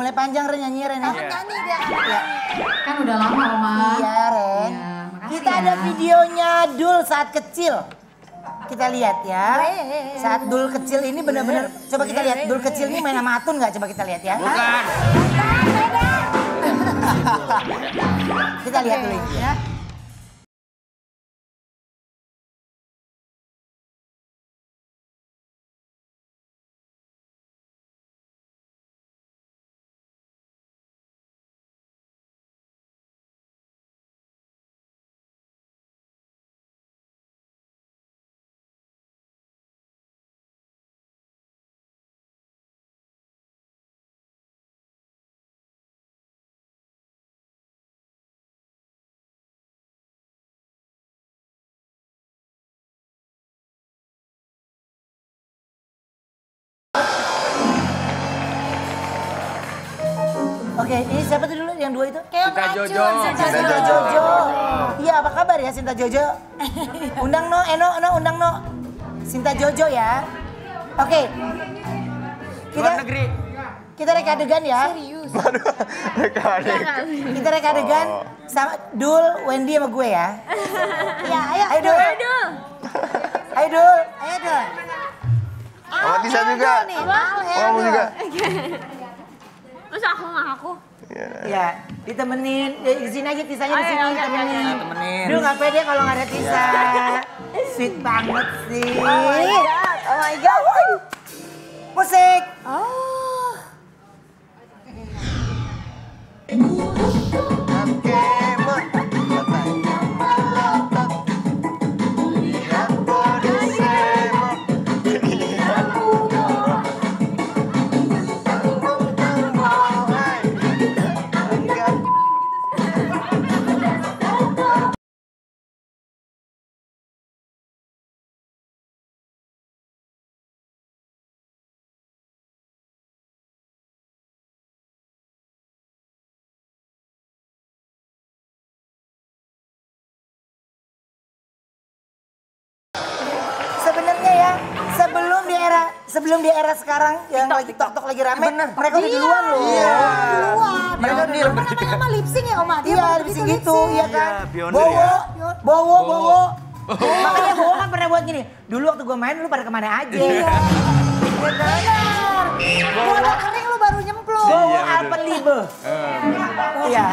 mulai panjang Ren nyanyi Ren. Nyanyi dia. Kan udah lama Oma. Iya Ren. Ya, Kita ada videonya Dul saat kecil. Kita lihat ya. Saat Dul kecil ini benar-benar. Coba kita lihat Dul kecil ini main sama Atun nggak? Coba kita lihat ya. Bukan. Kita lihat dulu ya. Oke, ini siapa tuh dulu yang dua itu? Sinta Jojo. Sinta Jojo. Iya, apa kabar ya Sinta Jojo? Undang no, undang no. Sinta Jojo ya. Oke. Luar negeri. Kita rek adegan ya. Serius. Kita rek adegan sama Dul, Wendy sama gue ya. Iya, ayo. Ayo Dul. Ayo Dul. Ayo Dul. Oh, Tisa juga. Oh, juga. Terus aku nggak aku? Iya, ditemenin. Ya, di sini aja Tisanya di sini temenin. Temenin. Dul nggak pede kalau nggak ada Tisa. Sweet banget sih. Oh my god. Musik. Oh. Sebenarnya ya, sebelum di era sekarang yang lagi TikTok lagi rame, mereka udah duluan loh. Iya. Mereka udah duluan. Apa namanya sama lip sync ya Oma? Dia Iya, baru lip gitu sync gitu, iya kan. pionir Bowo, ya. Bowo. Makanya Bowo kan pernah buat gini. Dulu waktu gue main lu pada kemana aja. Iya. Benar. Gua udah kering lu baru nyemplung. Bowo Alpenliebe. Iya.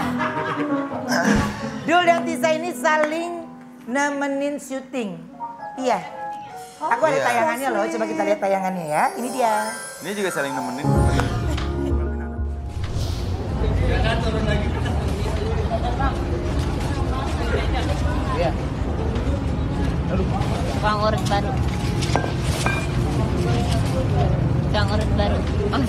Dul dan Tisa ini saling nemenin syuting. Iya. Aku ada tayangannya loh, coba kita lihat tayangannya ya. Ini dia. Ini juga saling nemenin. Tukang urut baru. Tukang urut baru. Oh,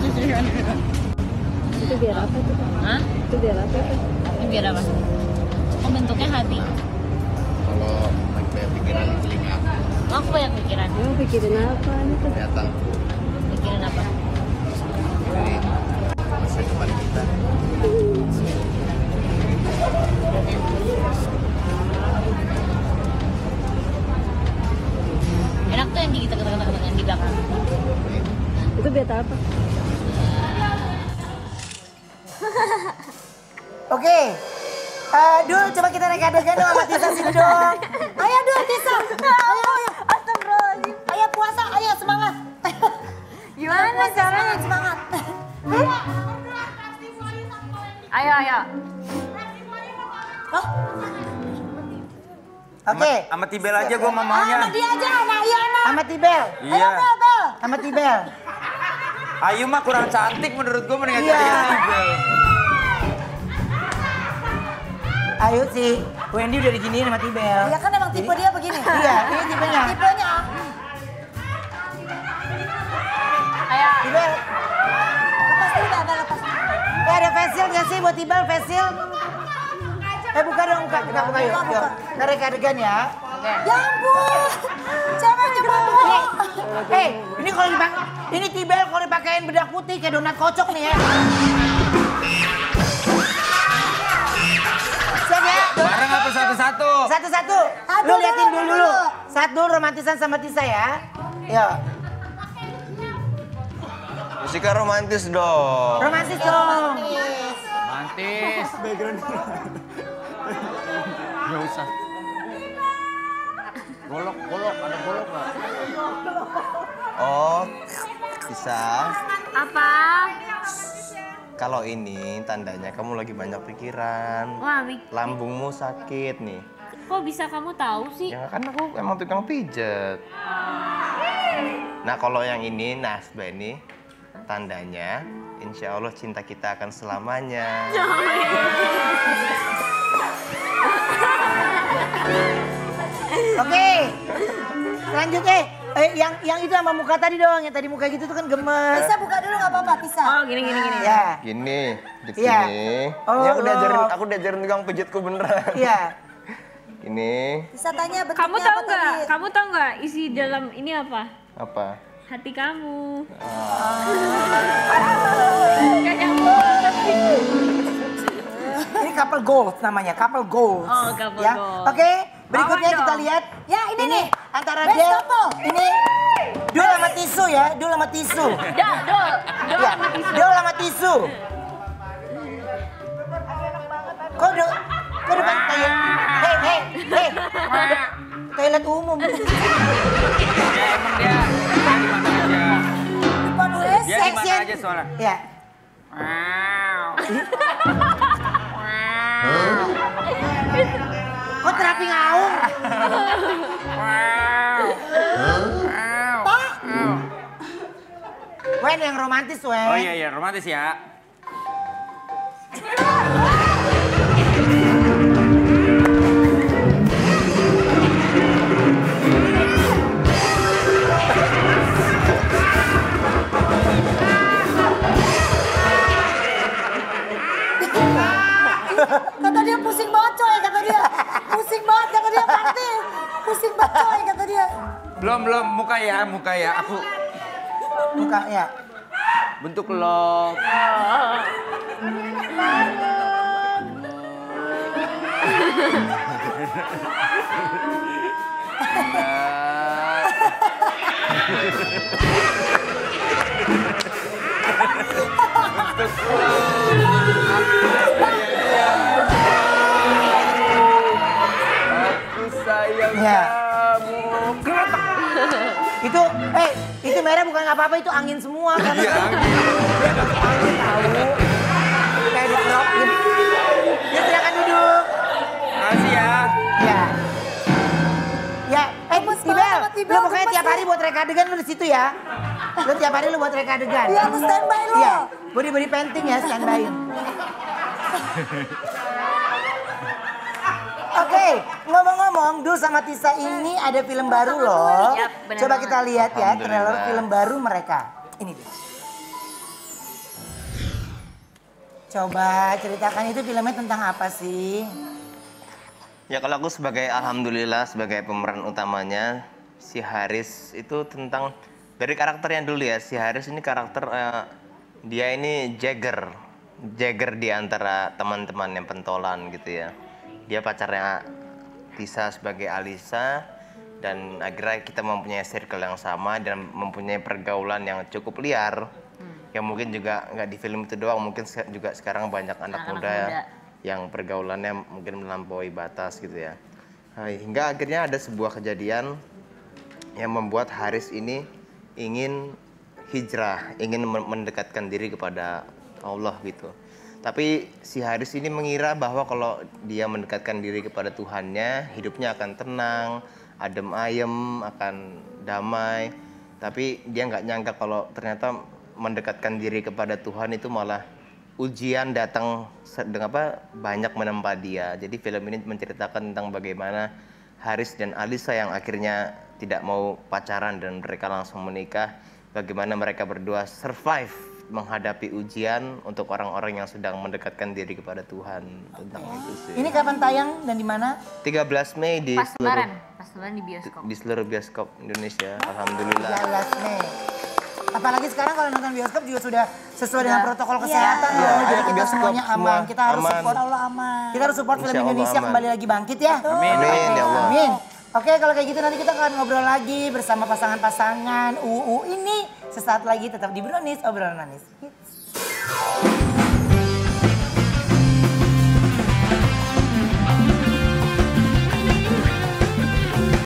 Itu biar apa tuh? Hah? Itu biar apa tuh? Ini biar apa? Oh, bentuknya hati. Kalau banyak pikiran telinga Oh, aku banyak pikiran. Emang pikirin apa nih tuh? kelihatan Pikirin apa? dari masa depan kita. Enak tuh yang di kita yang di belakang. Itu biar apa? Oke. Dul, coba kita naik adegan dong sama Tisa sini dong. Ayo Dul, Tisa. Ayo. Astagfirullahaladzim. Ayo puasa, ayo semangat. Gimana caranya? Semangat. Ayo. Oh, Oke. Sama Tibel aja gue maunya. sama dia aja, nah iya enak. Sama Tibel. Iya. Bel. Sama Tibel. Ayu mah kurang cantik menurut gue mendingan Iya. jadi Tibel. Ayo sih, Wendy udah diginiin sama Tibel. Ya kan emang tipe dia begini. Iya, ini tipenya. Tipenya. Ayo. Tibel, Lepas dulu Bel, lepas. ada facial nggak sih buat Tibel, facial? Buka dong, buka yuk. Buka. Kita rek adegan ya. Ya ampun. Cewek coba bohong. Ini kalau dipakai, ini Tibel kalau dipakein bedak putih kayak donat kocok nih ya. Siap ya? Bareng apa satu-satu? Satu-satu. Lu liatin dulu. Satu romantisan sama Tisa ya. Yuk. Musiknya romantis dong. Romantis dong. Mantis. Gak usah. Golok, ada golok nggak? Oh, bisa. Apa? Kalau ini tandanya kamu lagi banyak pikiran. Wah, Lambungmu sakit nih. kok bisa kamu tahu sih? Ya kan aku emang tukang pijet. Nah kalau yang ini, Nasba ini tandanya insya Allah cinta kita akan selamanya. Oke. Lanjut yang itu sama muka tadi dong, yang tadi muka gitu tuh kan gemes. Bisa buka dulu nggak apa-apa, bisa. Oh, gini. Ya. Gini, di Iya. sini. Oh, Ya aku diajarin tukang pijitku beneran. Iya. Ini Bisa tanya bentuknya Kamu tahu apa nggak? tadi. Kamu tahu nggak isi dalam ini apa? apa? Hati kamu. Ini couple goals namanya, couple goals. Oh, couple ya. goals. Oke, berikutnya Awan kita dong. lihat. Ya, ini nih. Antara Best dia, couple. ini Dul sama tisu ya, Dul sama tisu. Dol Ya, Dul sama tisu. Kok depan toilet? Hei. Toilet umum. Ya emang dia di mana aja. Depan WC. Dia di mana aja soalnya. Ya. Kok terapi ngaung? Wen yang romantis, Wen. Oh iya romantis ya. Kata dia pusing banget coy, kata dia. Pusing banget kata dia, Parti. Pusing banget coy, kata dia. Belum muka ya aku Muka ya. bentuk love. Aku sayang Ya. kamu. Itu merah bukan apa-apa, itu angin semua. Karena Iya, angin tahu. Kayak di crop gitu. Ya silakan duduk. Makasih ya. Ya. Ya, Gemes Tibel, banget sama Tibel, lu pokoknya gemes tiap hari buat reka adegan lu di situ ya. Lu tiap hari lu buat reka adegan. Iya, lu standby lu. Iya, body painting ya, standby. Oke, ngomong-ngomong, Dul sama Tisa ini ada film baru loh. Yap, benar Coba banget. kita lihat ya, trailer Alhamdulillah. film baru mereka. Ini dia. Coba ceritakan itu filmnya tentang apa sih? Ya kalau aku alhamdulillah sebagai pemeran utamanya, si Haris itu tentang, dari karakternya dulu ya, si Haris ini karakter, dia ini Jagger di antara teman-teman yang pentolan gitu ya. Dia pacarnya Tisa sebagai Alisa, dan akhirnya kita mempunyai circle yang sama dan mempunyai pergaulan yang cukup liar. Yang mungkin juga nggak di film itu doang, mungkin juga sekarang banyak anak muda yang pergaulannya mungkin melampaui batas gitu ya. Hingga akhirnya ada sebuah kejadian yang membuat Haris ini ingin hijrah, ingin mendekatkan diri kepada Allah gitu. Tapi si Haris ini mengira bahwa kalau dia mendekatkan diri kepada Tuhannya, hidupnya akan tenang, adem ayem, akan damai. Tapi dia nggak nyangka kalau ternyata mendekatkan diri kepada Tuhan itu malah ujian datang dengan banyak menempa dia. Jadi film ini menceritakan tentang bagaimana Haris dan Alisa yang akhirnya tidak mau pacaran dan mereka langsung menikah, bagaimana mereka berdua survive menghadapi ujian untuk orang-orang yang sedang mendekatkan diri kepada Tuhan. Tentang itu sih. Ini kapan tayang dan di mana? 13 Mei di Pas lebaran di bioskop. di seluruh bioskop Indonesia. Alhamdulillah. 13 Mei. Apalagi sekarang kalau nonton bioskop juga sudah sesuai dengan protokol kesehatan. Iya, Jadi kita bioskop semuanya aman. semua Kita harus aman. support Allah aman. Kita harus support film Insya Allah Indonesia aman. kembali lagi bangkit ya. Amin. Amin ya Allah. Amin. Oke, kalau kayak gitu nanti kita akan ngobrol lagi bersama pasangan-pasangan UU ini. Sesaat lagi tetap di Brownies, obrolan manis.